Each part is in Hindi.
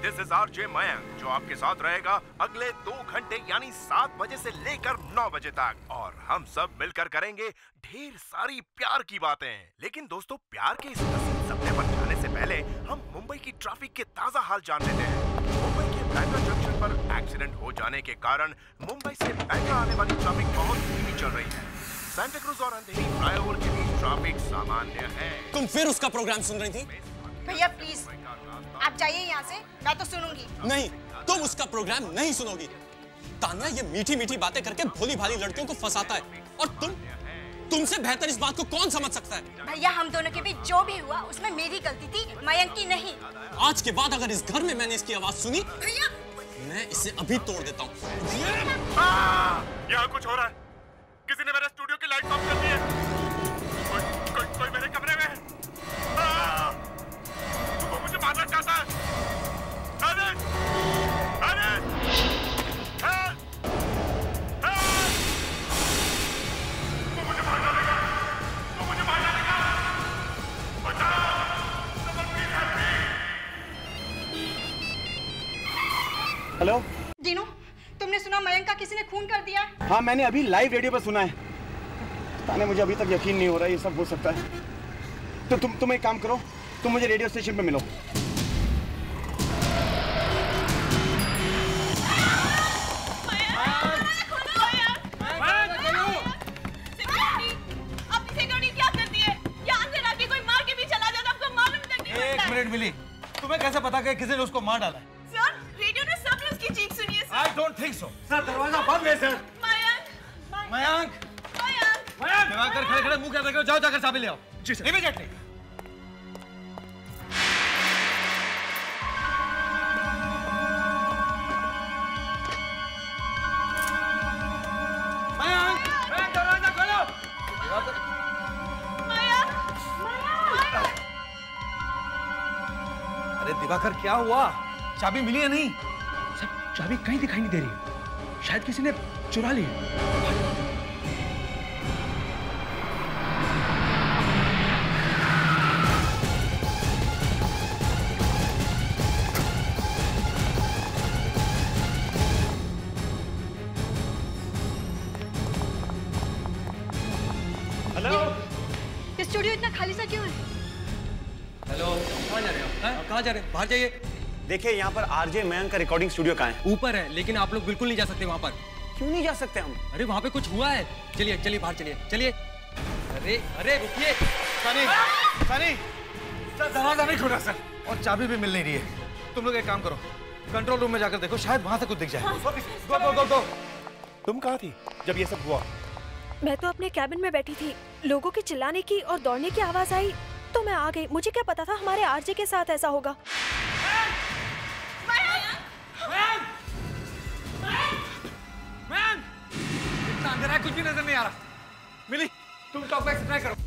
दिस इज आरजे मयंक जो आपके साथ रहेगा अगले 2 घंटे यानी 7 बजे से लेकर 9 बजे तक और हम सब मिलकर करेंगे ढेर सारी प्यार की बातें। लेकिन दोस्तों प्यार के इस हसीन सपने पर जाने से पहले हम मुंबई की ट्रैफिक के ताजा हाल जान लेते हैं। मुंबई के बैंड्रा जंक्शन पर एक्सीडेंट हो जाने के कारण मुंबई से बैंड्रा आने वाली ट्रैफिक बहुत धीमी चल रही है। सांता क्रूज और अंधेरी फ्लाईओवर के बीच ट्रैफिक सामान्य है। तुम फिर उसका प्रोग्राम सुन रही थी? भैया प्लीज आप जाइए यहाँ से, मैं तो सुनूंगी। नहीं, तुम उसका प्रोग्राम नहीं सुनोगी। तान्या ये मीठी मीठी बातें करके भोली भाली लड़कियों को फंसाता है और तुमसे बेहतर इस बात को कौन समझ सकता है? भैया हम दोनों के बीच जो भी हुआ उसमें मेरी गलती थी, मयंक की नहीं। आज के बाद अगर इस घर में मैंने इसकी आवाज सुनी भैया मैं इसे अभी तोड़ देता हूँ। यहाँ कुछ हो रहा है। किसी ने मेरे स्टूडियो की लाइट ऑफ कर दी है। कोई मेरे कमरे में है। वो मुझे मारना चाहता है। अरे वो मुझे मार डालेगा। हेलो दीनू, तुमने सुना मयंक का किसी ने खून कर दिया? हाँ मैंने अभी लाइव रेडियो पर सुना है। ताने मुझे अभी तक यकीन नहीं हो रहा है ये सब हो सकता है। तो तुम एक काम करो, तुम मुझे रेडियो स्टेशन पे मिलो। एक मिनट मिली, तुम्हें कैसे पता कि किसी ने उसको मार डाला है? सर, रेडियो ने सबने उसकी चीख सुनी है sir. I don't think so. Sir दरवाजा बंद है सर। मयंक दिवाकर खड़े खड़े मुंह क्या देख रहे हो? जाओ जाकर चाबी ले आओ। जी सर। इमीडिएटली। मयंक दरवाजा खोलो। अरे दिवाकर क्या हुआ? चाबी मिली है नहीं? सब चाबी कहीं दिखाई नहीं दे रही। शायद किसी ने चुरा ली है। हेलो, ये स्टूडियो इतना खाली सा क्यों है? हेलो, कहाँ जा रहे हो? कहाँ जा रहे हो? बाहर जाइए। देखिए यहाँ पर आरजे मयंक का रिकॉर्डिंग स्टूडियो कहाँ है? ऊपर है, लेकिन आप लोग बिल्कुल नहीं जा सकते वहाँ पर। क्यों नहीं जा सकते हम? अरे वहाँ पे कुछ हुआ है। चलिए चलिए बाहर चलिए चलिए। अरे अरे रुकिए। सनी सर दरवाजा नहीं खुला सर, और चाबी भी मिल नहीं रही है। तुम लोग एक काम करो, कंट्रोल रूम में जाकर देखो, शायद वहाँ से कुछ दिख जाए। गो। तुम कहाँ थी जब ये सब हुआ? मैं तो अपने कैबिन में बैठी थी। लोगों के चिल्लाने की और दौड़ने की आवाज आई तो मैं आ गई। मुझे क्या पता था हमारे आरजे के साथ ऐसा होगा। इतना अंधेरा है, कुछ भी नजर नहीं आ रहा। मिली, तुम टॉप बैक ट्राई करो।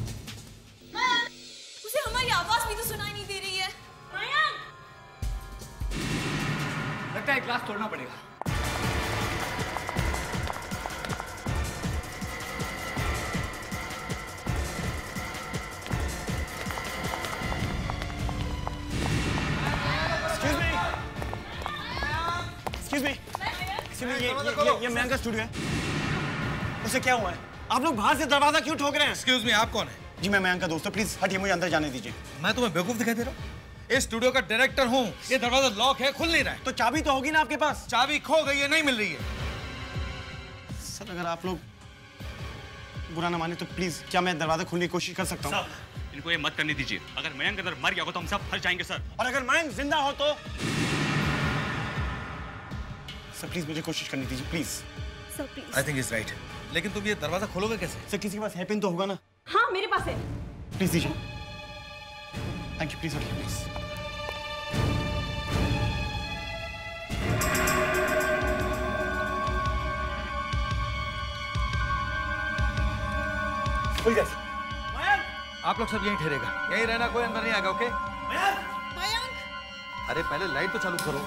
उसे हमारी आवाज भी तो सुनाई नहीं दे रही है। लगता है ग्लास तोड़ना पड़ेगा। ये मयंक का स्टूडियो है। उसे क्या हुआ है? आप लोग बाहर से दरवाजा क्यों ठोक रहे हैं? एक्सक्यूज मी, आप कौन है? जी मैं मयंक का दोस्त हूँ, प्लीज हटिए, मुझे अंदर जाने दीजिए। मैं तुम्हें बेवकूफ दिखाई दे रहा हूँ? इस स्टूडियो का डायरेक्टर हूँ। ये दरवाजा लॉक है, खुल नहीं रहा है। तो चाबी तो होगी ना आपके पास? चाबी खो गई है, नहीं मिल रही है। सर अगर आप लोग बुरा ना माने तो प्लीज क्या मैं दरवाजा खोलने की कोशिश कर सकता हूँ? इनको ये मत करने दीजिए। अगर मयंक अंदर मर गया हो तो हम सब फंस जाएंगे सर। और अगर मयंक जिंदा हो तो? सर प्लीज मुझे कोशिश करनी दीजिए, please. Sir please. I think is right. लेकिन तुम ये दरवाजा खोलोगे कैसे? सर किसी के पास है पिन तो होगा ना? हाँ मेरे पास है। प्लीज दीजिए। थैंक यू, प्लीज हटिए प्लीज। आप लोग सब यहीं ठहरेगा, यहीं रहना, कोई अंदर नहीं आएगा। ओके? अरे पहले लाइट तो चालू करो।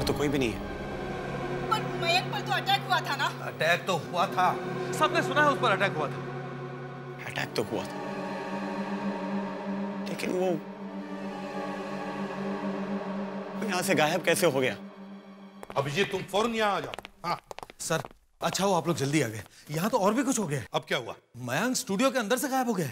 पर तो कोई भी नहीं है। पर मयंक पर तो अटैक हुआ था ना? अटैक तो हुआ था, सबने सुना है उस पर अटैक हुआ था। अटैक तो हुआ था, लेकिन वो यहाँ से गायब कैसे हो गया? अभिजीत तुम फौरन यहाँ आ जाओ। हाँ सर, अच्छा हो आप लोग जल्दी आ गए। यहाँ तो और भी कुछ हो गया। अब क्या हुआ? मयंक स्टूडियो के अंदर से गायब हो गया।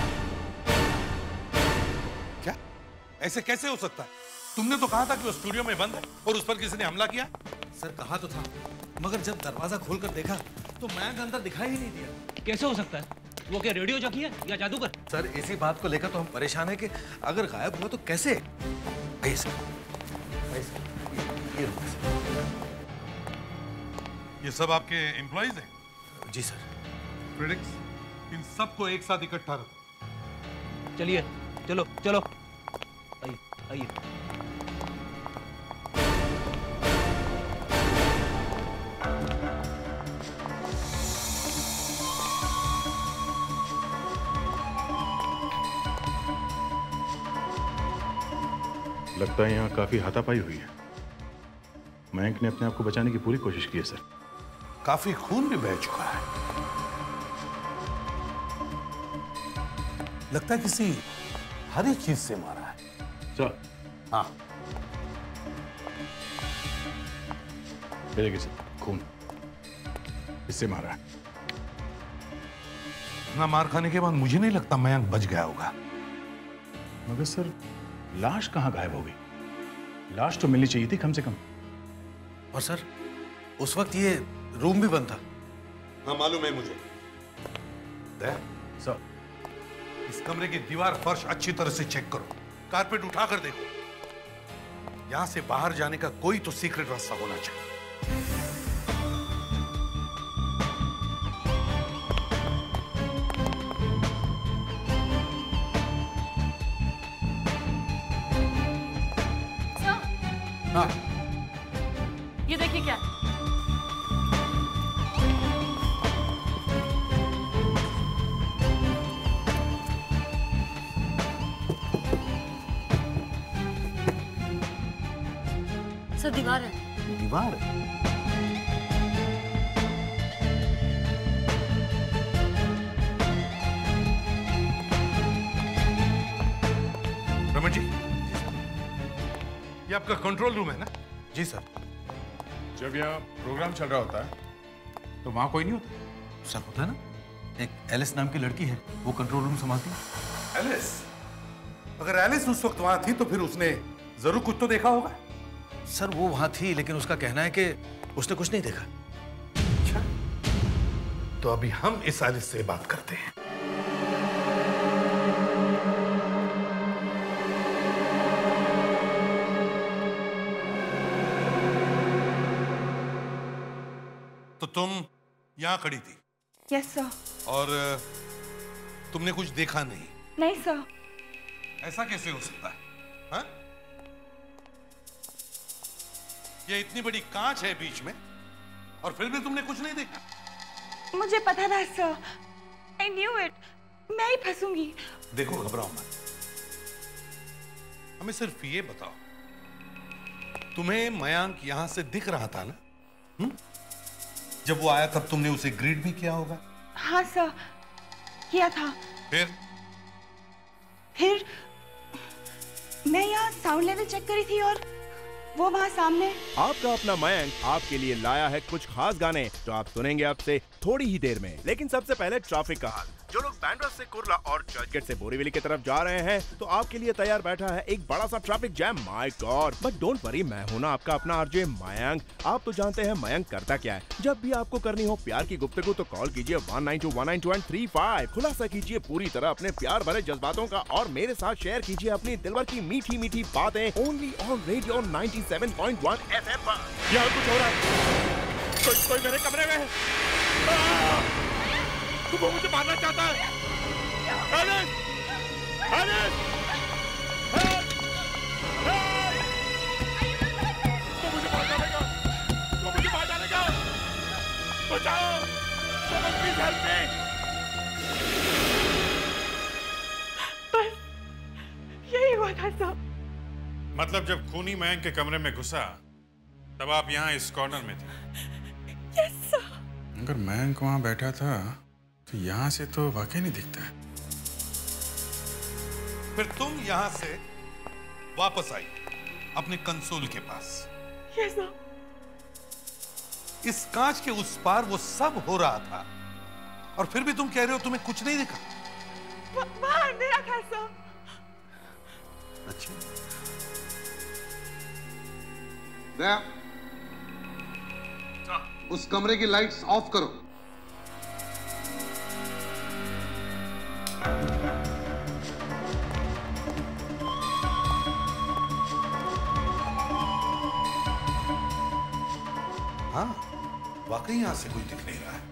क्या? ऐसे कैसे हो सकता है? तुमने तो कहा था कि वो स्टूडियो में बंद है और उस पर किसी ने हमला किया। सर कहा तो था, मगर जब दरवाजा खोलकर देखा तो मयंक अंदर दिखाई ही नहीं दिया। कैसे हो सकता है? वो क्या रेडियो जॉकी है या जादूगर? सर इसी बात को लेकर तो हम परेशान हैं कि अगर गायब हुआ तो कैसे? आइए सर, आइए सर, ये रुको सर। ये सब आपके एम्प्लॉइज हैं? जी सर। प्रेडिक्स, इन सबको एक साथ इकट्ठा रखो। चलिए, चलो चलो, आइए आइए। लगता है यहाँ काफी हाथापाई हुई है। मयंक ने अपने आप को बचाने की पूरी कोशिश की है सर। काफी खून भी बह चुका है। लगता है किसी हरी चीज से मारा है। सर। हाँ। देखिए सर, खून इससे मारा है। ना मार खाने के बाद मुझे नहीं लगता मयंक बच गया होगा। मगर सर, लाश कहाँ गायब हो गई? लाश तो मिलनी चाहिए थी कम से कम। और सर, उस वक्त ये रूम भी बंद था। हाँ मालूम है मुझे। दया, सर, इस कमरे की दीवार फर्श अच्छी तरह से चेक करो, कारपेट उठाकर देखो। यहां से बाहर जाने का कोई तो सीक्रेट रास्ता होना चाहिए। हाँ। ये देखिए क्या? सर दीवार है। दीवार? रमन जी, ये आपका कंट्रोल रूम है ना? जी सर। जब यहाँ प्रोग्राम चल रहा होता है तो वहां कोई नहीं होता? सर होता है ना, एक एलिस नाम की लड़की है, वो कंट्रोल रूम संभालती है। एलिस? अगर एलिस उस वक्त वहां थी तो फिर उसने जरूर कुछ तो देखा होगा। सर वो वहां थी, लेकिन उसका कहना है कि उसने कुछ नहीं देखा। अच्छा, तो अभी हम इस एलिस से बात करते हैं। तो तुम यहां खड़ी थी? Yes sir. और तुमने कुछ देखा नहीं? नहीं सर। ऐसा कैसे हो सकता है? हाँ? ये इतनी बड़ी कांच है बीच में और फिर भी तुमने कुछ नहीं देखा? मुझे पता था सर, आई न्यू इट, मैं ही फंसूंगी। देखो घबराओ मत, हमें सिर्फ ये बताओ, तुम्हें मयंक यहां से दिख रहा था ना? जब वो आया तब तुमने उसे ग्रीट भी किया होगा? हाँ सर, किया था। फिर मैं यहाँ साउंड लेवल चेक करी थी और वो वहाँ सामने। आपका अपना मयंक आपके लिए लाया है कुछ खास गाने जो आप सुनेंगे आपसे थोड़ी ही देर में। लेकिन सबसे पहले ट्रैफिक का हाल। जो लोग बैंड्रा से कुर्ला और चर्चगेट से बोरीवली की तरफ जा रहे हैं तो आपके लिए तैयार बैठा है एक बड़ा सा traffic jam. My god, but don't worry, मैं हूं ना आपका अपना आरजे मयंक। आप तो जानते हैं मयंक करता क्या है। जब भी आपको करनी हो प्यार की गुफ्तगू तो कॉल कीजिए 192-192-35। खुलासा कीजिए पूरी तरह अपने प्यार भरे जज्बातों का और मेरे साथ शेयर कीजिए अपनी दिलवर की मीठी मीठी बातें। ओनली ऑन रेडियो 97.1 FM पर। यहाँ कुछ हो रहा है, कोई मेरे कमरे में है। वो मुझे मारना चाहता है। एलिस! एलिस! हेल्प! हेल्प! वो मुझे मार डालेगा। वो मुझे मार डालेगा। बचाओ! Please help me. बस यही हुआ था सब। मतलब जब खूनी मयंक के कमरे में घुसा तब आप यहाँ इस कॉर्नर में थे। Yes sir. अगर मयंक वहाँ बैठा था तो यहाँ से तो वाकई नहीं दिखता है। फिर तुम यहाँ से वापस आई अपने कंसोल के पास। Yes sir. इस कांच के उस पार वो सब हो रहा था और फिर भी तुम कह रहे हो तुम्हें कुछ नहीं दिखा। वहाँ अंधेरा था सर। अच्छा, दया, उस कमरे की लाइट्स ऑफ करो। हाँ, वाकई यहां से कोई दिख नहीं रहा है।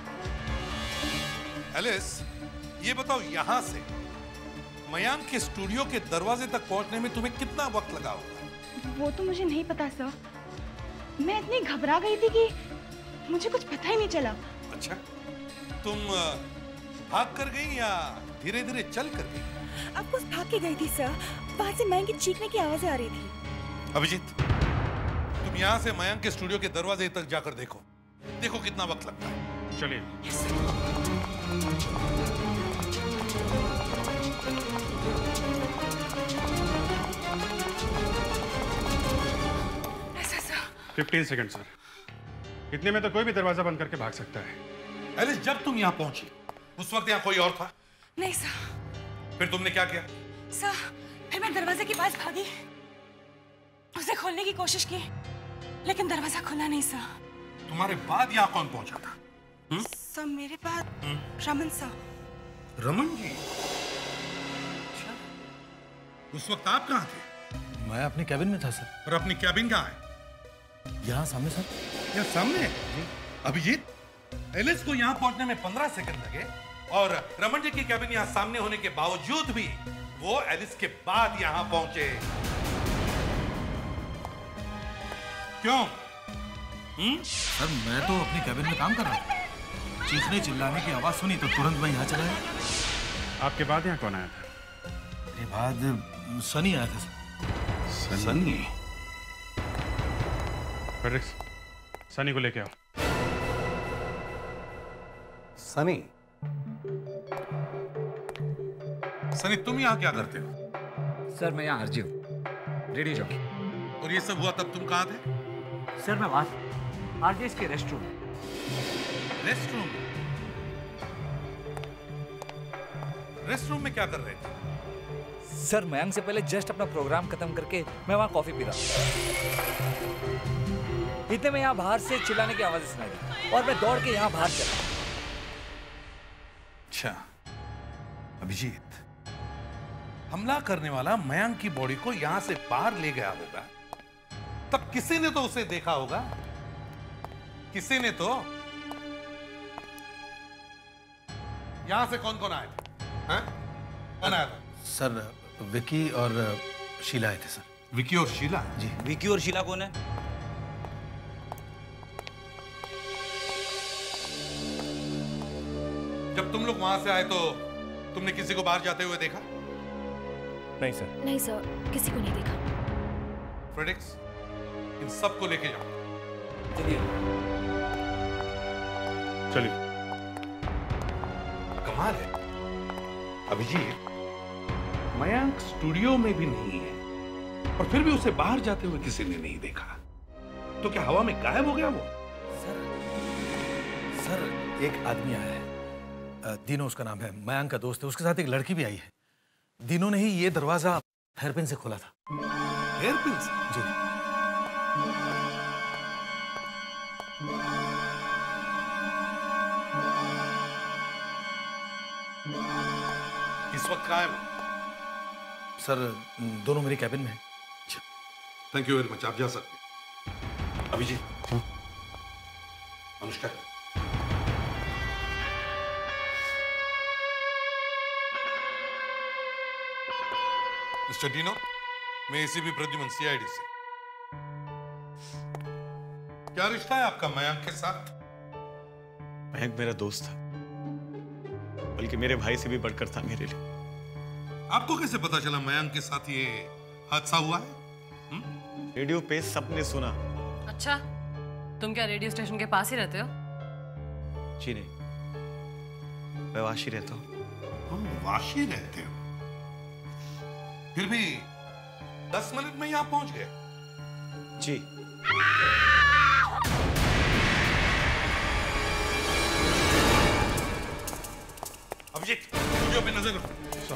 एलिस, ये बताओ यहां से मयंक के स्टूडियो के दरवाजे तक पहुंचने में तुम्हें कितना वक्त लगा होगा? वो तो मुझे नहीं पता सर। मैं इतनी घबरा गई थी कि मुझे कुछ पता ही नहीं चला। अच्छा, तुम भाग कर गई या धीरे धीरे चल कर गई? अब कुछ भाग के गई थी सर। वहां से मयंक की चीखने की आवाजें आ रही थी। अभिजीत, तुम यहाँ से मयंक के स्टूडियो के दरवाजे तक जाकर देखो कितना वक्त लगता है। चलिए। ऐसा सर। 15 second sir. इतने में तो कोई भी दरवाजा बंद करके भाग सकता है। एलिस, जब तुम यहाँ पहुंची उस वक्त यहाँ कोई और था? नहीं सर। फिर तुमने क्या किया? सर, फिर मैं दरवाजे के पास भागी, उसे खोलने की कोशिश की, लेकिन दरवाजा खुला नहीं सर। तुम्हारे बाद यहाँ कौन पहुंचा था? सर, मेरे बाद रमन सर। रमन जी? अच्छा, उस वक्त आप कहाँ थे? मैं अपनी कैबिन में था सर। और अपनी कैबिन कहाँ है? यहाँ सामने सर। यहाँ सामने? अभिजीत, एलिस को यहाँ पहुंचने में 15 सेकंड लगे और रमन जी की कैबिन यहाँ सामने होने के बावजूद भी वो एलिस के बाद यहाँ पहुंचे। क्यों? सर, मैं तो अपनी कैबिन में काम कर रहा था। चीखने चिल्लाने की आवाज सुनी तो तुरंत मैं यहाँ चला गया। आपके बाद यहाँ कौन आया था? मेरे बाद सनी आया था सर। सनी? फ्रेडरिक्स, सनी को लेके आओ। सनी? सनी, तुम यहाँ क्या करते हो? सर, मैं यहाँ आरजी हूँ, रेडियो जॉकी। और ये सब हुआ तब तुम कहाँ थे? सर, मैं वहां आरजेस के रेस्टरूम। रेस्टरूम में क्या कर रहे थे? सर, मयंक से पहले जस्ट अपना प्रोग्राम खत्म करके मैं वहां कॉफी पी रहा था। इतने में यहाँ बाहर से चिल्लाने की आवाज़ सुनाई दी और मैं दौड़ के यहाँ बाहर चला। अच्छा, अभिजीत, हमला करने वाला मयंक की बॉडी को यहां से बाहर ले गया होगा, तब किसी ने तो उसे देखा होगा। किसी ने तो। यहां से कौन कौन आए थे? कौन आया था? सर, विकी और शीला आए थे सर। विकी और शीला? जी। विकी और शीला कौन है? जब तुम लोग वहां से आए तो तुमने किसी को बाहर जाते हुए देखा? नहीं सर। नहीं सर, किसी को नहीं देखा। फ्रेडिक्स, इन सबको लेके जाओ। चलिए। चलिए। कमाल है अभिजीत, मयंक स्टूडियो में भी नहीं है और फिर भी उसे बाहर जाते हुए किसी ने नहीं देखा। तो क्या हवा में गायब हो गया वो? सर, एक आदमी आया है, दीनो उसका नाम है, मयंक का दोस्त है। उसके साथ एक लड़की भी आई है। दीनो ने ही ये दरवाजा हेयरपिन से खोला था। हेयरपिन से? जी। इस वक्त कहाँ है वो? सर, दोनों मेरी कैबिन में हैं। थैंक यू वेरी मच, आप जा सकते हैं। अभिजीत, अनुष्का, मिस्टर डीनो, मैं ACP प्रद्युमन CID से। क्या रिश्ता है आपका मयंक के साथ? मयंक मेरा दोस्त था, बल्कि मेरे भाई से भी बढ़कर था मेरे लिए। आपको कैसे पता चला मयंक के साथ ये हादसा हुआ है? रेडियो पे सबने सुना। अच्छा, तुम क्या रेडियो स्टेशन के पास ही रहते हो? जी नहीं, मैं वाशी रहता हूँ। वाशी रहते हो? फिर भी 10 मिनट में यहाँ पहुंच गए? जी। अभिजीत, स्टूडियो पे नजर रखो।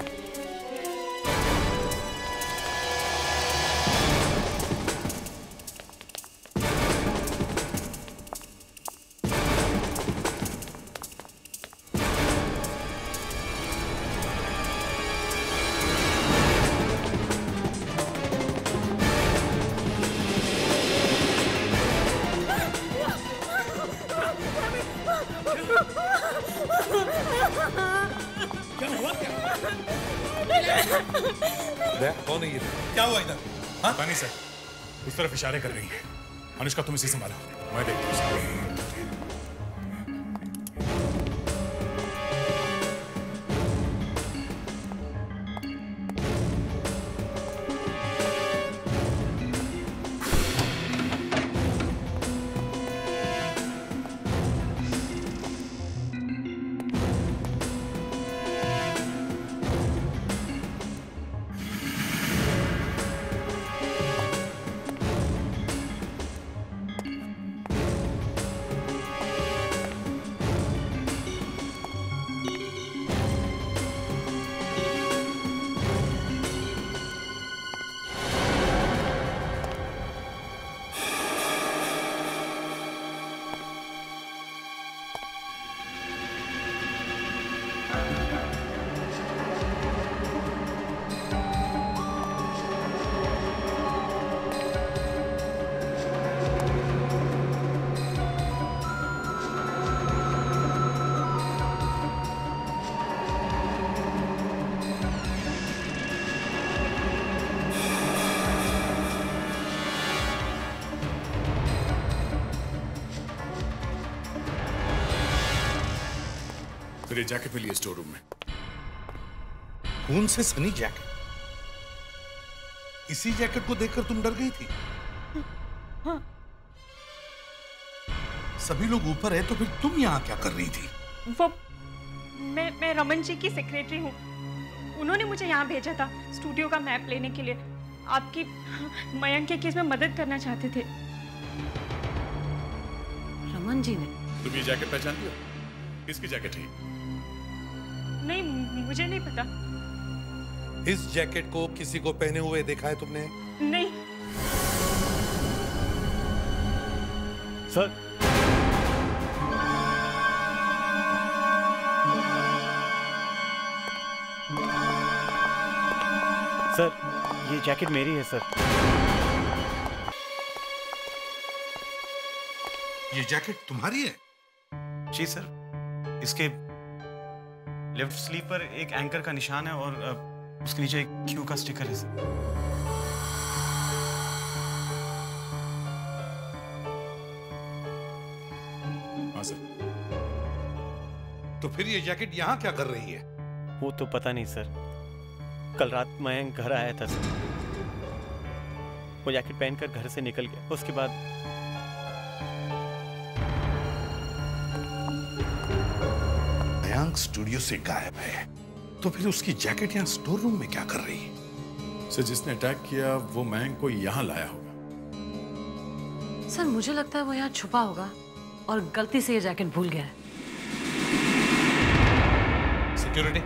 कौन है ये? क्या हुआ इधर? हाँ? पानी सर, उस तरफ इशारे कर रही है। अनुष्का तुम इसे संभालो, मैं देखता हूँ। मेरे जैकेट मिली है स्टोर रूम में। कौन से सनी जैकेट? इसी जैकेट को देखकर तुम डर गई थी? हाँ। सभी लोग ऊपर है तो फिर तुम यहाँ क्या कर रही थी? वो मैं रमन जी की सेक्रेटरी हूँ। उन्होंने मुझे यहाँ भेजा था स्टूडियो का मैप लेने के लिए। आपकी मयंक के केस में मदद करना चाहते थे। रमन जी ने? तुम ये जैकेट पहचानती हो? किसकी जैकेट है? नहीं, मुझे नहीं पता। इस जैकेट को किसी को पहने हुए देखा है तुमने? नहीं। सर, सर, ये जैकेट मेरी है सर। ये जैकेट तुम्हारी है? जी सर, इसके लेफ्ट स्लीव पर एक एंकर का निशान है और उसके नीचे एक क्यू का स्टिकर है सर। हाँ सर। तो फिर ये जैकेट यहाँ क्या कर रही है? वो तो पता नहीं सर। कल रात मयंक घर आया था सर। वो जैकेट पहनकर घर से निकल गया। उसके बाद मयंक स्टूडियो से गायब है, तो फिर उसकी जैकेट यहाँ स्टोर रूम में क्या कर रही है? सर, जिसने अटैक किया वो मयंक को यहाँ लाया होगा। सर, मुझे लगता है वो यहाँ छुपा होगा और गलती से ये जैकेट भूल गया है। सिक्योरिटी,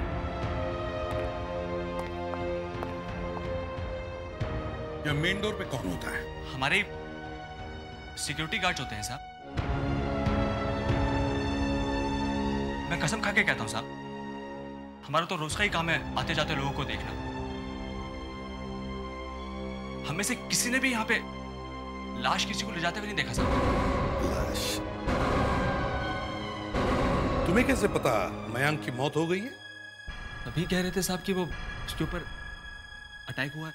या मेन डोर पे कौन होता है? हमारे सिक्योरिटी गार्ड्स होते हैं साहब। मैं कसम खा के कहता हूं साहब, हमारा तो रोज का ही काम है आते जाते लोगों को देखना। हमें से किसी ने भी यहाँ पे लाश किसी को ले जाते हुए नहीं देखा साहब। लाश? तुम्हें कैसे पता मयंक की मौत हो गई है? अभी कह रहे थे साहब कि वो उसके ऊपर अटैक हुआ है।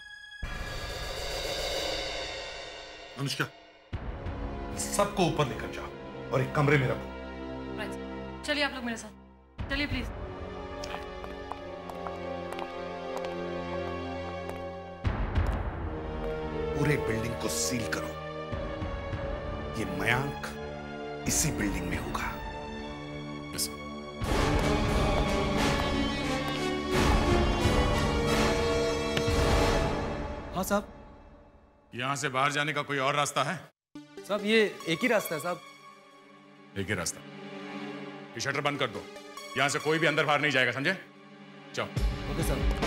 अनुष्का, सबको ऊपर लेकर जाओ और एक कमरे में रखो। चलिए आप लोग मेरे साथ, चलिए प्लीज। पूरे बिल्डिंग को सील करो। ये मयांक इसी बिल्डिंग में होगा। हाँ साहब। यहां से बाहर जाने का कोई और रास्ता है? साहब ये एक ही रास्ता है साहब। एक ही रास्ता। ये शटर बंद कर दो, यहां से कोई भी अंदर बाहर नहीं जाएगा, समझे? जाओ। ओके साहब।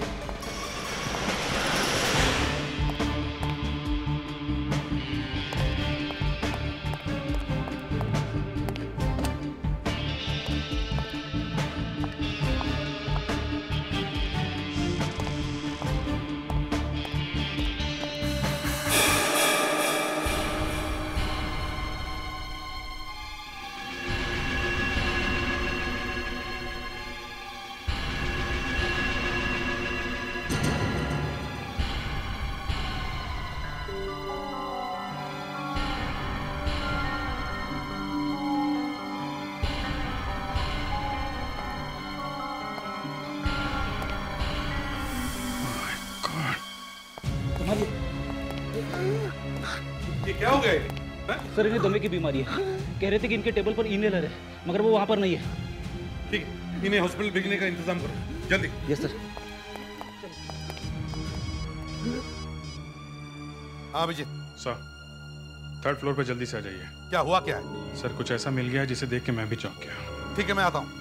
ये क्या हो गया? सर इन्हें दमे की बीमारी है। कह रहे थे कि इनके टेबल पर इनहेलर है, मगर वो वहां पर नहीं है। ठीक है, इन्हें हॉस्पिटल भेजने का इंतजाम करो जल्दी। Yes sir. हाँ अभिजीत। सर, 3rd फ्लोर पे जल्दी से आ जाइए। क्या हुआ क्या है? सर कुछ ऐसा मिल गया जिसे देख के मैं भी चौंक गया। ठीक है, मैं आता हूँ।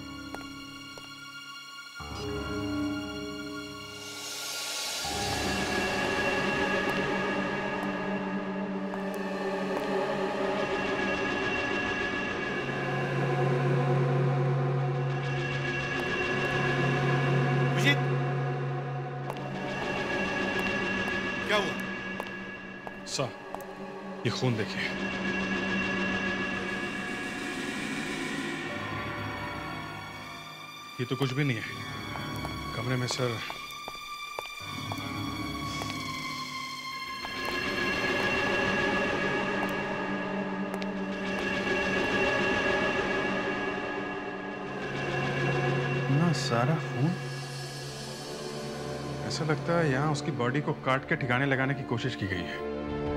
क्या हुआ? सर, ये खून देखिए। ये तो कुछ भी नहीं है कमरे में सर। ना सारा खून। ऐसा लगता है यहाँ उसकी बॉडी को काट के ठिकाने लगाने की कोशिश की गई है।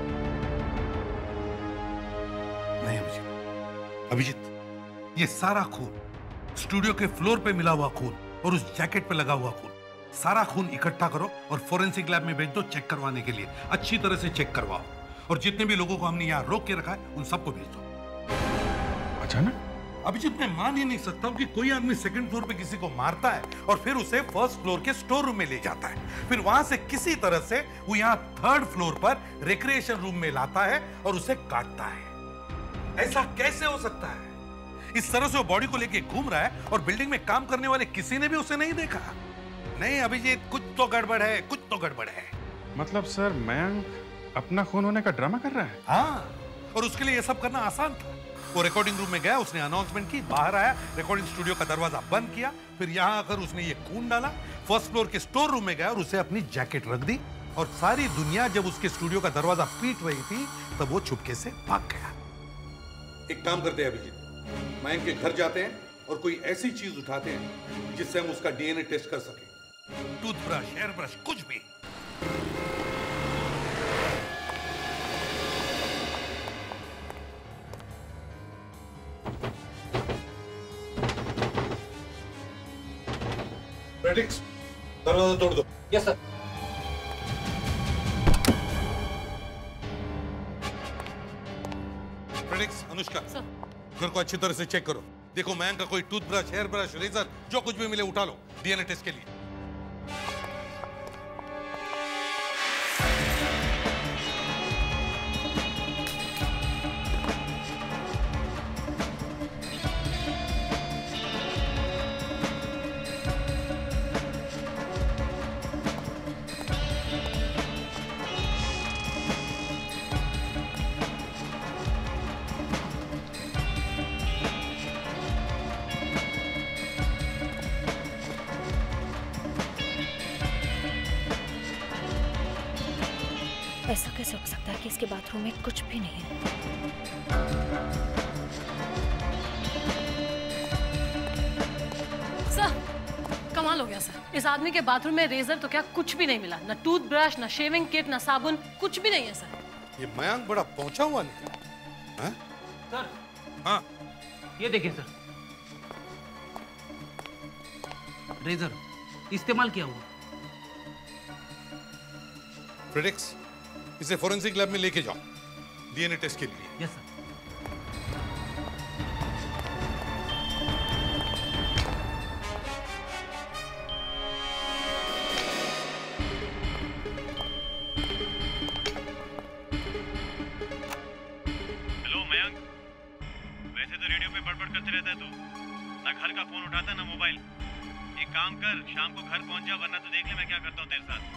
नहीं अभिजीत, ये सारा खून, स्टूडियो के फ्लोर पे मिला हुआ खून और उस जैकेट पे लगा हुआ खून, सारा खून इकट्ठा करो और फोरेंसिक लैब में भेज दो चेक करवाने के लिए। अच्छी तरह से चेक करवाओ और जितने भी लोगों को हमने यहाँ रोक के रखा है उन सबको भेज दो। अचानक? अभिजीत, मैं मान ही नहीं सकता हूँ कि कोई आदमी 2nd फ्लोर पे किसी को मारता है और फिर उसे 1st फ्लोर के स्टोर रूम में ले जाता है, फिर वहां से किसी तरह से वो यहाँ 3rd फ्लोर पर रिक्रिएशन रूम में लाता है और उसे काटता है। ऐसा कैसे हो सकता है? इस तरह से वो बॉडी को लेके घूम रहा है और बिल्डिंग में काम करने वाले किसी ने भी उसे नहीं देखा। नहीं अभिजीत, कुछ तो गड़बड़ है, कुछ तो गड़बड़ है। मतलब सर मयंक अपना खून होने का ड्रामा कर रहा है? हाँ, और उसके लिए ये सब करना आसान था। वो रिकॉर्डिंग रूम में गया, उसने अनाउंसमेंट की, बाहर आया, रिकॉर्डिंग स्टूडियो का दरवाजा बंद किया, फिर यहाँ आकर उसने ये खून डाला, 1st फ्लोर के स्टोर रूम में गया और उसे अपनी जैकेट रख दी और सारी दुनिया जब उसके स्टूडियो का दरवाजा पीट रही थी तब वो चुपके से भाग गया। एक काम करते हैं अभिजीत, मयंक के घर जाते हैं और कोई ऐसी चीज उठाते हैं जिससे हम उसका डीएनए टेस्ट कर सकें। टूथब्रश, हेयर ब्रश, कुछ भी। प्रेडिक्स, दरवाजा तोड़ दो। Yes sir. प्रेडिक्स, अनुष्का, घर को अच्छी तरह से चेक करो। देखो मयंक का कोई टूथब्रश, हेयर ब्रश, रेजर, जो कुछ भी मिले उठा लो डीएनए टेस्ट के लिए। ऐसा कैसे हो सकता है कि इसके बाथरूम में कुछ भी नहीं है? सर, कमाल हो गया सर। इस आदमी के बाथरूम में रेजर तो क्या कुछ भी नहीं मिला, ना टूथब्रश, ना शेविंग किट, ना साबुन, कुछ भी नहीं है सर। ये मयंक बड़ा पहुंचा हुआ निकला। हाँ? सर। हाँ। ये देखिए सर, रेजर इस्तेमाल किया हुआ। प्रेडिक्स, इसे फोरेंसिक लैब में लेके जाओ डीएनए टेस्ट के लिए। Yes sir. हेलो मयंक, वैसे तो रेडियो पे बड़बड़ करते रहता है तू, ना घर का फोन उठाता ना मोबाइल। एक काम कर, शाम को घर पहुंच जा, वरना तो देख ले मैं क्या करता हूँ तेरे साथ।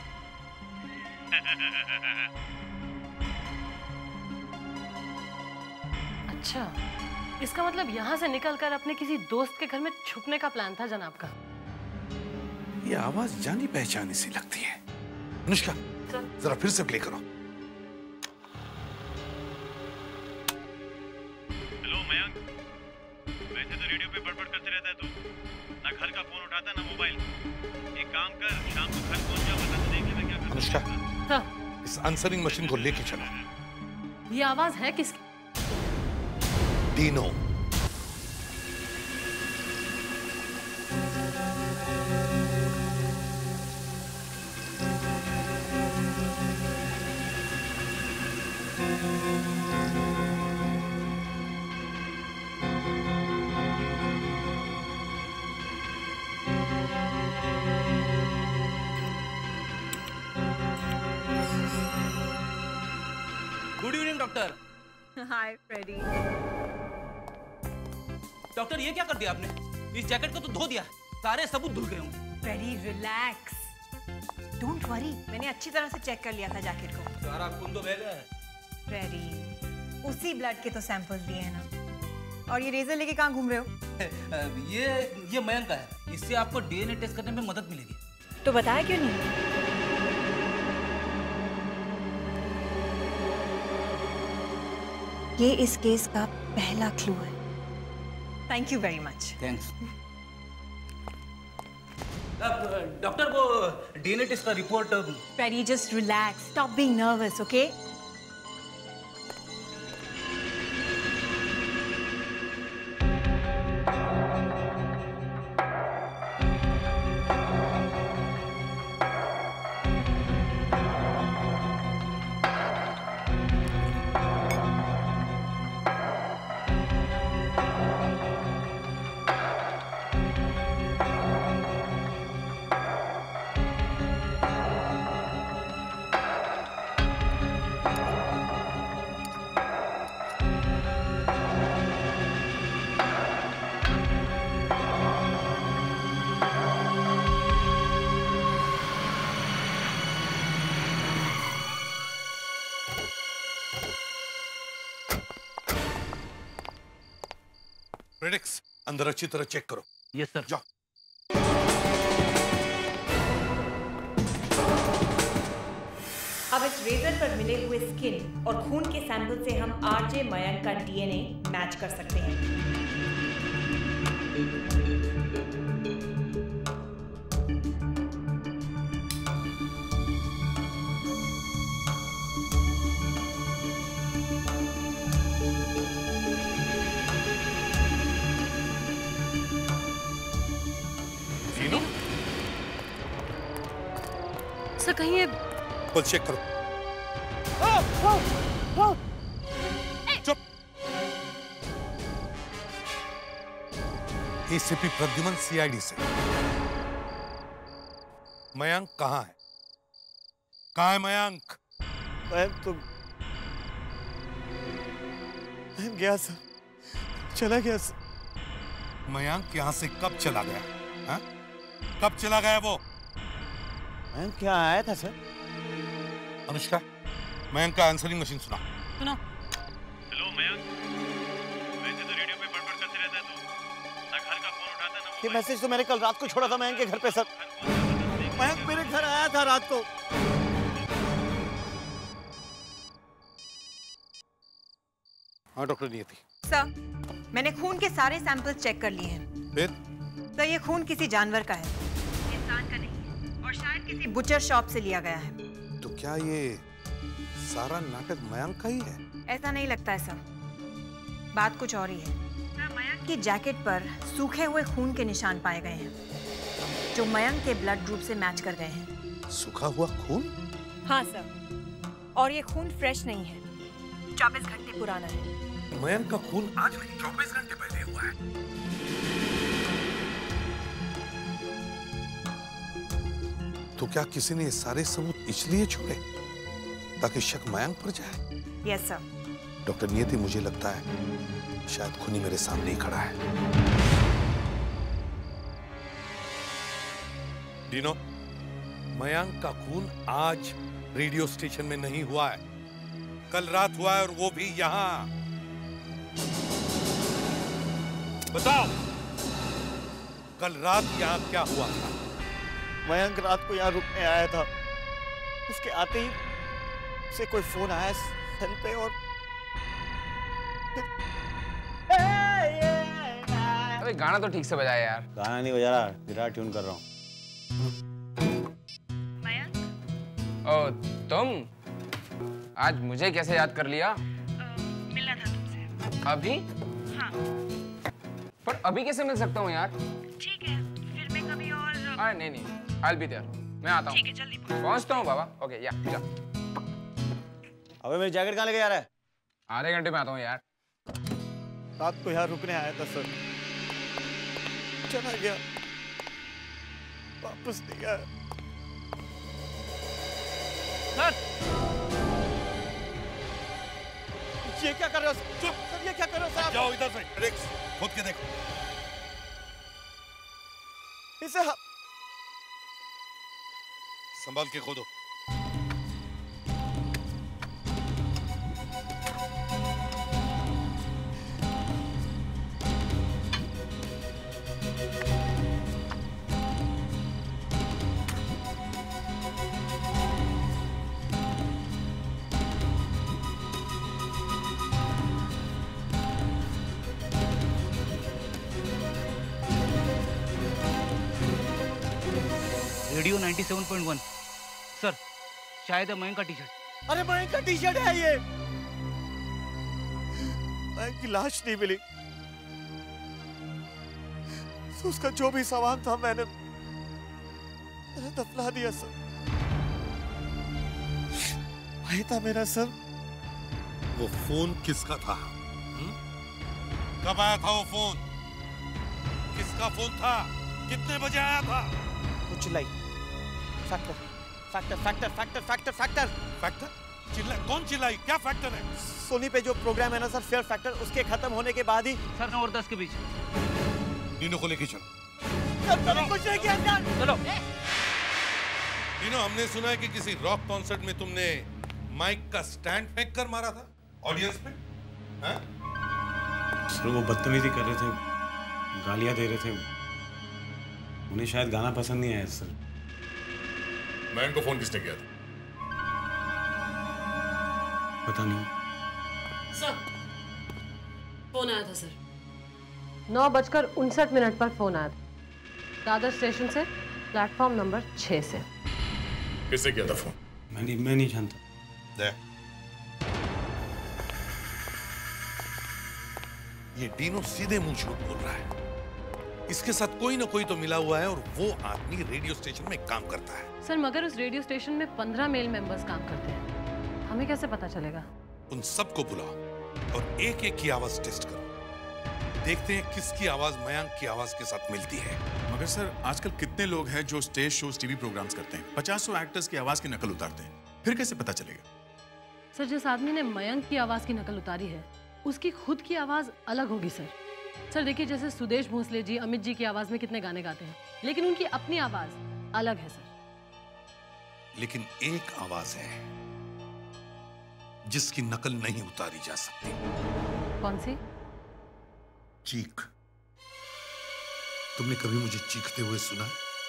अच्छा, इसका मतलब यहाँ से निकलकर अपने किसी दोस्त के घर में छुपने का प्लान था जनाब का। ये आवाज जानी पहचानी सी लगती है। अनुष्का, जरा फिर से प्ले करो। हेलो मयंक, वैसे तो रेडियो पे बड़बड़ करते रहता है तू, ना घर का फोन उठाता ना मोबाइल। एक काम कर, शाम को घर पहुंच जा, वरना तो देख ले मैं क्या करता हूँ। अनुष्का, हाँ। इस आंसरिंग मशीन को लेके चलो। ये आवाज है किसकी? Dino. Good evening doctor. Hi Freddy. Doctor ये क्या कर दिया आपने? इस जैकेट को तो धो दिया, सारे सबूत धुल गए होंगे। फ्रेडी रिलैक्स, डोंट वरी, मैंने अच्छी तरह से चेक कर लिया था जैकेट को। सारा खून तो बह गया है। फ्रेडी, उसी ब्लड के तो सैंपल्स दिए हैं ना। और ये रेजर लेके कहाँ घूम रहे हो? ये मयंक का है, इससे आपको डीएनए टेस्ट करने में मदद मिलेगी। तो बताया क्यों नहीं? ये इस केस का पहला क्लू है। Thank you very much. Thanks. Doctor, वो डीएनए टेस्ट का report. Freddy, just relax, stop being nervous, okay? प्रेडिक्स, अंदर अच्छी तरह चेक करो। Yes sir. जाओ। अब इस रेजर पर मिले हुए स्किन और खून के सैंपल से हम आरजे मयंक का डीएनए मैच कर सकते हैं। सर कहीं ये खुद चेक करो। चुप। एसीपी प्रद्युमन, CID से। मयंक कहाँ है? कहाँ है मयंक? मैं गया सर, चला गया सर। मयंक यहाँ से कब चला गया? हा? कब चला गया वो? मयंक क्या आया था सर? अनुष्का, मयंक का आंसरिंग मशीन सुना। सुना। हेलो मयंक, वैसे तो रेडियो पे बड़बड़ करते रहता है तू, ना घर का फोन उठाता ना। ये मैसेज तो मैंने कल रात को छोड़ा था मयंक के घर पे सर। मयंक मेरे घर आया था रात को। हाँ डॉक्टर नियति। सर, मैंने खून के सारे सैंपल्स चेक कर लिए हैं। फिर? सर, ये खून किसी जानवर का है, इंसान का नहीं है, और शायद किसी बुचर शॉप से लिया गया है। तो क्या ये सारा नाटक मयंक का ही है? ऐसा नहीं लगता है सर। बात कुछ और ही है। मयंक की जैकेट पर सूखे हुए खून के निशान पाए गए हैं, जो मयंक के ब्लड ग्रुप से मैच कर गए हैं। सूखा हुआ खून? हाँ सर, और ये खून फ्रेश नहीं है, 24 घंटे पुराना है। मयंक का खून आज नहीं 24 घंटे पहले हुआ है। तो क्या किसी ने ये सारे सबूत इसलिए छोड़े ताकि शक मयंक पर जाए? Yes sir. डॉक्टर नियति, मुझे लगता है शायद खूनी मेरे सामने ही खड़ा है। डीनो, मयंक का खून आज रेडियो स्टेशन में नहीं हुआ है, कल रात हुआ है, और वो भी यहां। बताओ, कल रात यहां क्या हुआ था? मयंक रात को यहाँ रुकने आया था, उसके आते ही उसे कोई फोन आया सेल पे, और अबे गाना तो ठीक से बजाया यार। गाना नहीं बजा रहा, गिटार ट्यून कर रहा हूँ। ओ तुम आज मुझे कैसे याद कर लिया? मिलना था तुमसे। अभी? हाँ। पर अभी कैसे मिल सकता हूँ यार? ठीक है, फिर मैं कभी और। नहीं, I'll be there. मैं आता हूँ। ठीक है, जल्दी पहुँचता हूँ बाबा। ओके, या जा। अबे मेरी जैकेट कहाँ लेके जा रहा है? आधे घंटे में आता हूँ यार। रात को यहाँ रुकने आया था सर, चला गया, वापस नहीं आया। सर, ये क्या कर रहे हो? चुप सर, ये क्या कर रहे हो सर? जाओ इधर से, रिक्स खुद के देखो। इसे संभाल के खोदो। रेडियो 97.1 सर, शायद है मयंक का टी शर्ट। अरे मयंक का टी शर्ट है ये। मयंक की लाश नहीं मिली, तो उसका जो भी सामान था मैंने दफना दिया सर। वही था मेरा सर। वो फोन किसका था? कब आया था वो फोन? किसका फोन था? कितने बजे आया था? वो चिल्लाई, फैक्टर फैक्टर फैक्टर फैक्टर फैक्टर फैक्टर फैक्टर चिल्ला? कौन चिल्लाई? क्या फैक्टर है? सोनी पे जो प्रोग्राम है ना सर, फेयर फैक्टर, उसके खत्म होने के बाद ही सर 9 और 10 के बीच। नीनो को लेके चलो। कुछ नहीं किया सर। चलो। नीनो, हमने सुना है कि किसी रॉक कॉन्सर्ट में तुमने माइक का स्टैंड फेंक कर मारा था ऑडियंस में। हाँ? सर वो बदतमीजी कर रहे थे, गालियां दे रहे थे, उन्हें शायद गाना पसंद नहीं आया सर। मैन को फोन किसने किया था? पता नहीं सर, फोन आया था सर। 9:59 पर फोन आया था दादर स्टेशन से, प्लेटफॉर्म नंबर 6 से। किससे किया था फोन? मैं नहीं जानता। ये डीनो सीधे मुंह झूठ बोल रहा है। इसके साथ कोई ना कोई तो मिला हुआ है, और वो आदमी रेडियो स्टेशन में काम करता है। सर मगर उस रेडियो स्टेशन में 15 मेल मेंबर्स काम करते हैं, हमें कैसे पता चलेगा? उन सबको बुलाओ और एक एक की आवाज टेस्ट करो, देखते हैं किसकी आवाज मयंक की आवाज के साथ मिलती है। मगर सर आजकल कितने लोग हैं जो स्टेज शोज, टीवी प्रोग्राम्स करते हैं, 50 एक्टर्स की आवाज की नकल उतारते हैं, फिर कैसे पता चलेगा? सर जिस आदमी ने मयंक की आवाज की नकल उतारी है, उसकी खुद की आवाज अलग होगी सर। सर देखिए, जैसे सुदेश भोसले जी अमित जी की आवाज में कितने गाने गाते हैं, लेकिन उनकी अपनी आवाज अलग है सर। लेकिन एक आवाज है जिसकी नकल नहीं उतारी जा सकती। कौन सी? चीख। तुमने कभी मुझे चीखते हुए सुना?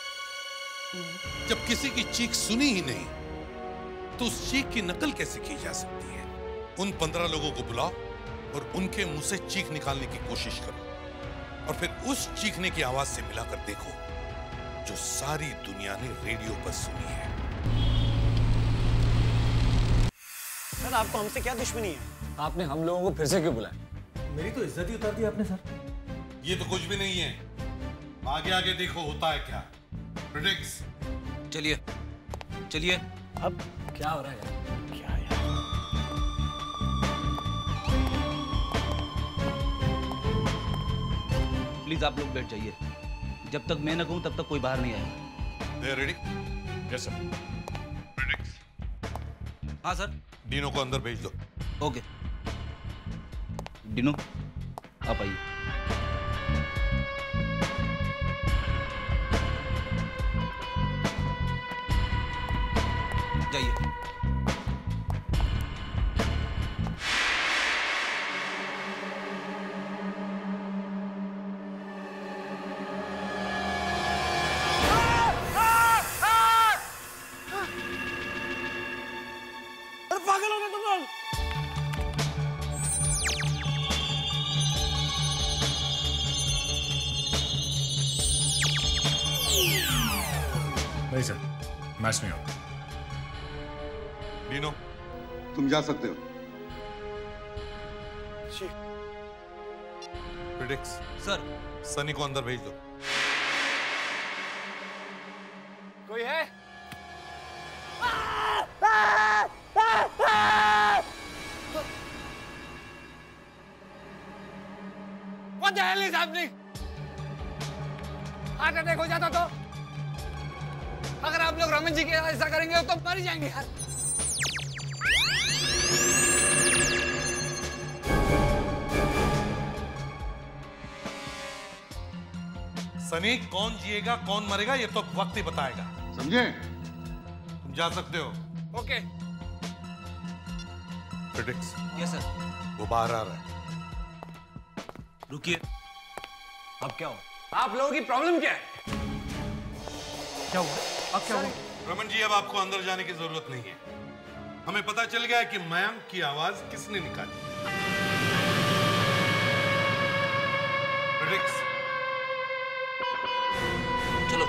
जब किसी की चीख सुनी ही नहीं, तो उस चीख की नकल कैसे की जा सकती है? उन 15 लोगों को बुलाओ और उनके मुंह से चीख निकालने की कोशिश करो, और फिर उस चीखने की आवाज से मिलाकर देखो जो सारी दुनिया ने रेडियो पर सुनी है। सर आपको हमसे क्या दुश्मनी है? आपने हम लोगों को फिर से क्यों बुलाया? मेरी तो इज्जत ही उतार दी आपने सर। ये तो कुछ भी नहीं है, आगे आगे देखो होता है क्या। प्रेडिक्ट्स। चलिए चलिए। अब क्या हो रहा है यार? क्या यार? प्लीज आप लोग बैठ जाइए, जब तक मैं न कहूं तब तक कोई बाहर नहीं आएगा। They are ready? Yes sir. Predicts. हाँ सर। डिनो को अंदर भेज दो। ओके डिनो आप आइए। जाइए। पागल हो गए तुम लोग। नहीं सर, मैच नहीं होगा। डिनो तुम जा सकते हो। प्रेडिक्ट्स। सर सनी को अंदर भेज दो। कोई है? What the hell is happening? Heart attack हो जाता तो? अगर आप लोग रमन जी के ऐसा करेंगे तो मर जाएंगे यार। सनी, कौन जिएगा कौन मरेगा ये तो वक्त ही बताएगा, समझे? तुम जा सकते हो। ओके। प्रेडिक्ट्स। Yes sir. वो बाहर आ रहा है। रुकिए, अब क्या हो? आप लोगों की प्रॉब्लम क्या है? क्या हुआ? अब क्या हुआ? रमन जी, अब आपको अंदर जाने की जरूरत नहीं है। हमें पता चल गया है कि मयंक की आवाज किसने निकाली। प्रेडिक्ट्स। चलो।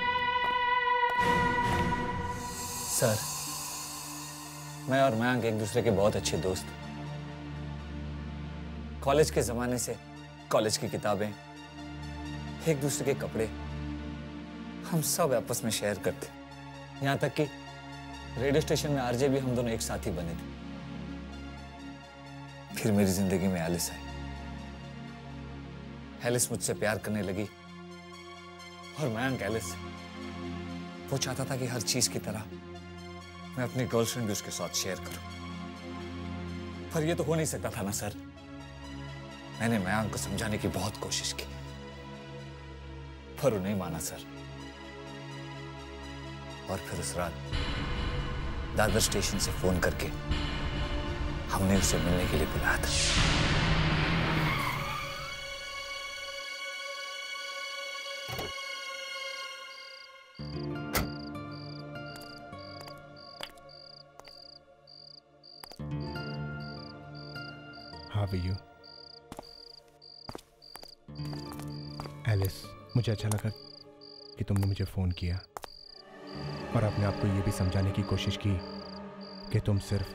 सर, मैं और मयंक एक दूसरे के बहुत अच्छे दोस्त। कॉलेज के जमाने से कॉलेज की किताबें, एक दूसरे के कपड़े, हम सब आपस में शेयर करते। यहाँ तक कि रेडियो स्टेशन में आरजे भी हम दोनों एक साथ ही बने थे। फिर मेरी जिंदगी में एलिस आई। एलिस मुझसे प्यार करने लगी और मयंक एलिस से। वो चाहता था कि हर चीज की तरह मैं अपनी गर्लफ्रेंड भी उसके साथ शेयर करूं, पर ये तो हो नहीं सकता था ना सर। मैंने मयंक को समझाने की बहुत कोशिश की, पर वो नहीं माना सर। और फिर उस रात दादर स्टेशन से फोन करके हमने उसे मिलने के लिए बुलाया था। How are you? एलिस, मुझे अच्छा लगा कि तुमने मुझे फोन किया और अपने आप को ये भी समझाने की कोशिश की कि तुम सिर्फ।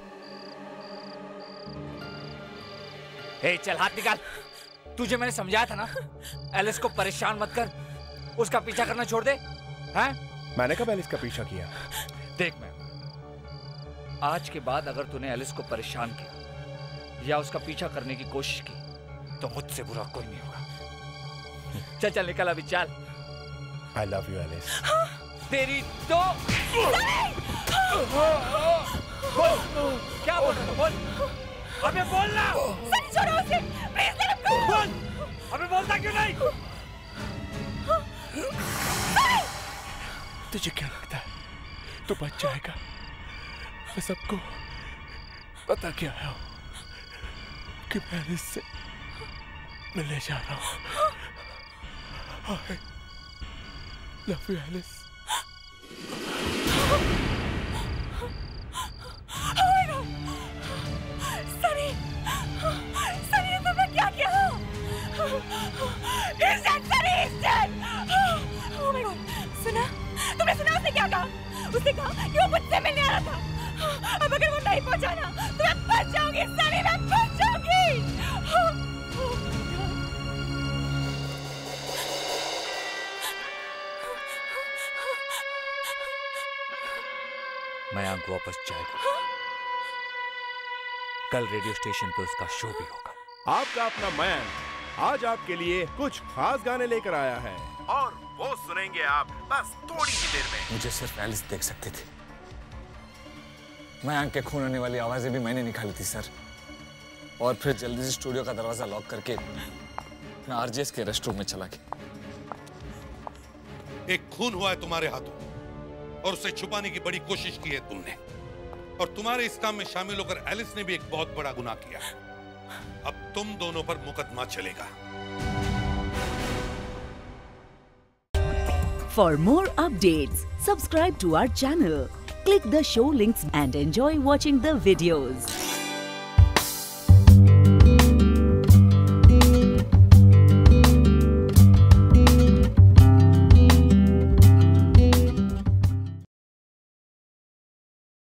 हे चल हाथ निकाल। तुझे मैंने समझाया था ना, एलिस को परेशान मत कर, उसका पीछा करना छोड़ दे। हैं? मैंने कब एलिस का पीछा किया? देख मैं, आज के बाद अगर तूने एलिस को परेशान किया या उसका पीछा करने की कोशिश की तो मुझसे बुरा कोई नहीं होगा। चल चल निकल अभी, चल। I love you, Alice. तेरी तो बोल, क्या बोल रहा है? बोल, अबे बोलना। सनी छोड़ो उसे, प्लीज लेट हिम गो। बोल, अबे बोलता क्यों नहीं? तुझे क्या लगता है तू बच जाएगा? मैं सबको पता क्या है कि मैं एलिस से मिलने जा रहा हूँ। I love you, Alice. Sunny, Sunny ने तुमने क्या किया? He's dead, Sunny, he's dead. Oh my God, सुना? तुमने सुना उसने क्या कहा? उसने कहा कि वो मुझसे मिलने आ रहा था। अब अगर वो नहीं पहुंचा ना तो मैं फंस जाऊंगी, सनी, मैं फंस जाऊंगी। मयंक वापस जाएगा। कल रेडियो स्टेशन पे उसका शो भी होगा। आपका अपना मयंक आज आपके लिए कुछ खास गाने लेकर आया है और वो सुनेंगे आप बस थोड़ी ही देर में। मुझे सिर्फ एलिस देख सकते थे। मयंक के खून होने वाली आवाजें भी मैंने निकाली थी सर। और फिर जल्दी से स्टूडियो का दरवाजा लॉक करके मैं आरजेएस के रेस्ट रूम में चला गया। एक खून हुआ है तुम्हारे हाथों और उसे छुपाने की बड़ी कोशिश की है तुमने, और तुम्हारे इस काम में शामिल होकर एलिस ने भी एक बहुत बड़ा गुनाह किया है। अब तुम दोनों पर मुकदमा चलेगा। For more updates, subscribe to our channel, click the show links and enjoy watching the videos.